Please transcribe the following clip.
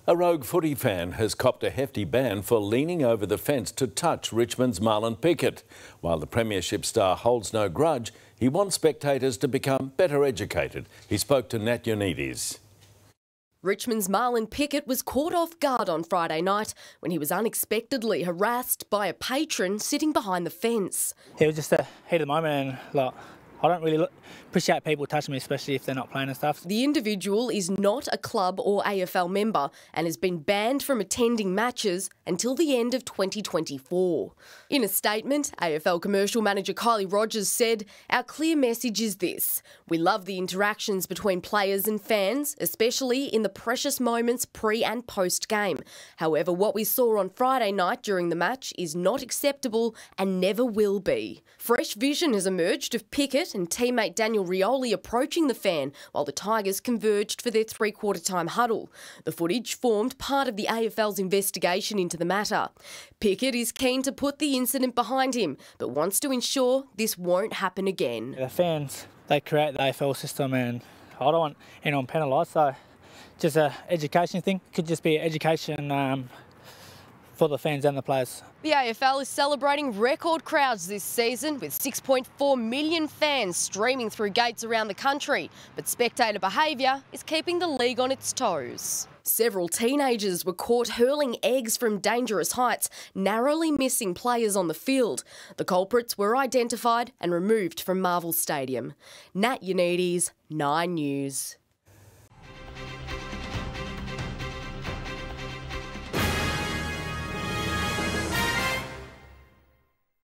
A rogue footy fan has copped a hefty ban for leaning over the fence to touch Richmond's Marlon Pickett. While the premiership star holds no grudge, he wants spectators to become better educated. He spoke to Nat Unides. Richmond's Marlon Pickett was caught off guard on Friday night when he was unexpectedly harassed by a patron sitting behind the fence. It was just a heat of the moment, and I don't really appreciate people touching me, especially if they're not playing and stuff. The individual is not a club or AFL member and has been banned from attending matches until the end of 2024. In a statement, AFL commercial manager Kylie Rogers said, "Our clear message is this. We love the interactions between players and fans, especially in the precious moments pre and post game. However, what we saw on Friday night during the match is not acceptable and never will be." Fresh vision has emerged of Pickett and teammate Daniel Rioli approaching the fan while the Tigers converged for their three-quarter time huddle. The footage formed part of the AFL's investigation into the matter. Pickett is keen to put the incident behind him, but wants to ensure this won't happen again. The fans, they create the AFL system, and I don't want anyone penalised, so just an education thing. Could just be education for the fans and the players. The AFL is celebrating record crowds this season with 6.4 million fans streaming through gates around the country, but spectator behaviour is keeping the league on its toes. Several teenagers were caught hurling eggs from dangerous heights, narrowly missing players on the field. The culprits were identified and removed from Marvel Stadium. Nat Unides, 9 News.